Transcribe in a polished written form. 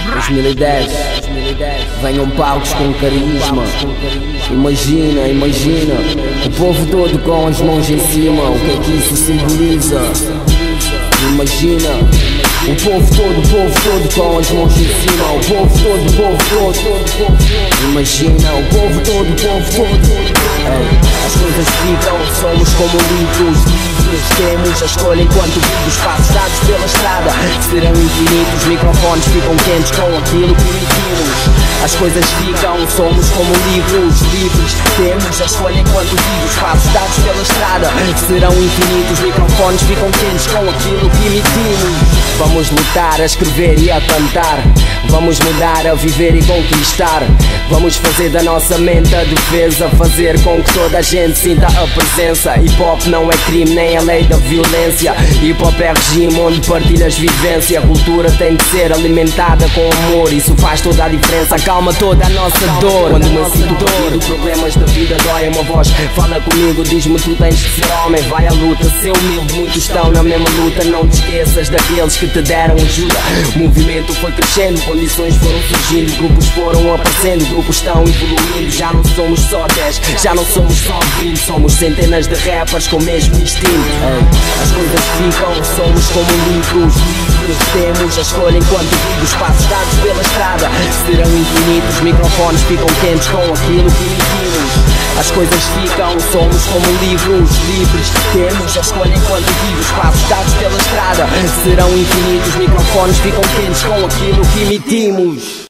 2010, venham palcos com carisma. Imagina o povo todo com as mãos em cima. O que é que isso simboliza? Imagina o povo todo com as mãos em cima. O povo todo. Imagina o povo todo. Ei, as coisas ficam, somos como livros. Temos a escolha enquanto vivos, passos dados pela estrada serão infinitos, microfones ficam quentes com aquilo que emitimos. As coisas ficam, somos como livros livres. Temos a escolha enquanto vivos, passos dados pela estrada serão infinitos, microfones ficam quentes com aquilo que emitimos. Vamos lutar, a escrever e a cantar. Vamos mudar, a viver e conquistar. Vamos fazer da nossa mente a defesa, fazer com que toda a gente sinta a presença. Hip Hop não é crime, nem a lei da violência. Hip Hop é regime onde partilhas vivência. A cultura tem de ser alimentada com amor, isso faz toda a diferença, acalma toda a nossa dor. Quando me sinto perdido, problemas da vida doem. Uma voz fala comigo, diz-me tu tens de ser homem. Vai à luta, ser humilde, muitos estão na mesma luta. Não te esqueças daqueles que te deram ajuda. O movimento foi crescendo, condições foram surgindo, grupos foram aparecendo, grupos estão evoluindo. Já não somos só 10, já não somos só 20, somos centenas de rappers com o mesmo instinto. As coisas ficam, somos como livros livres. Temos a escolha enquanto vivos, passos dados pela estrada serão infinitos, microfones ficam quentes com aquilo que emitimos. As coisas ficam, somos como livros livres. Temos a escolha enquanto vivos, passos dados pela estrada serão infinitos, microfones ficam quentes com aquilo que emitimos.